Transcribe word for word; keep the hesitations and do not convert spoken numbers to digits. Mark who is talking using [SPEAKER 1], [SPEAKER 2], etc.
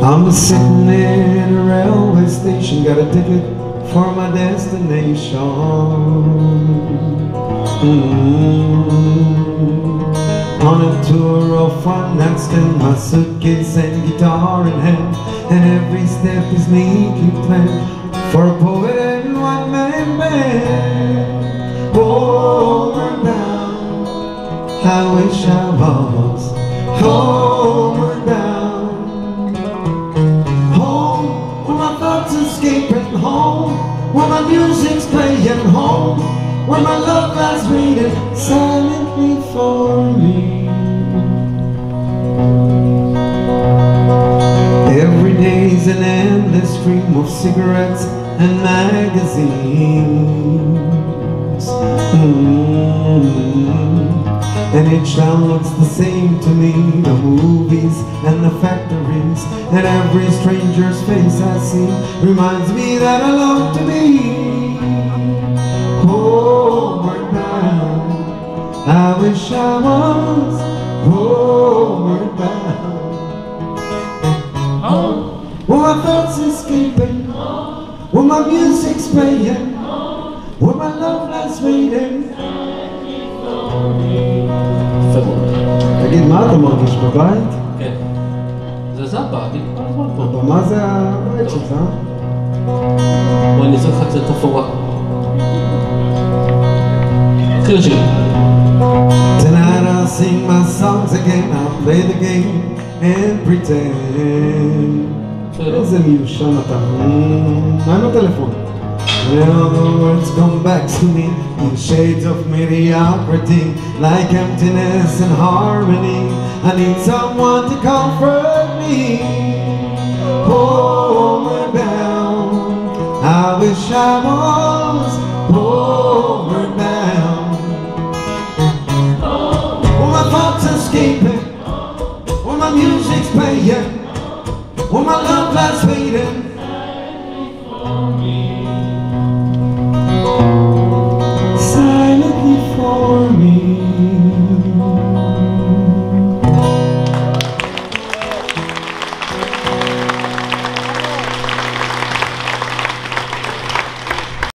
[SPEAKER 1] I'm sitting in a railway station, got a ticket for my destination. Mm-hmm. On a tour of fun, I'm still my suitcase and guitar in hand, and every step is neatly planned for a poet and one man band. Homeward bound, I wish I was homeward bound. Home, where my thoughts escaping, home where my music's playing, home where my love lies waiting silently for me. Every day's an endless stream of cigarettes and magazines. Mm-hmm. And each town looks the same to me, the movies and the factories, and every stranger's face I see reminds me that I long to be homeward bound. I wish I was homeward bound. Home, where my thoughts escaping, where my music's playing, where my love lies waiting. תגיד, מה אתה מרגיש בבית?
[SPEAKER 2] כן. זה זה הבא, אני כל הזמן פה.
[SPEAKER 1] הבמה זה הבית שלך?
[SPEAKER 2] בואי אני אעשה לך קצת תפאורה. התחיל לשיר.
[SPEAKER 1] Tonight I'll sing my songs again, I'll play the game and pretend. איזה מיושן אתה. מה עם הטלפון? Now the words come back to me in shades of mediocrity, like emptiness and harmony. I need someone to comfort me. Homeward bound, I wish I was homeward bound. Where my thoughts escaping, where my music's playing, where my love lies waiting.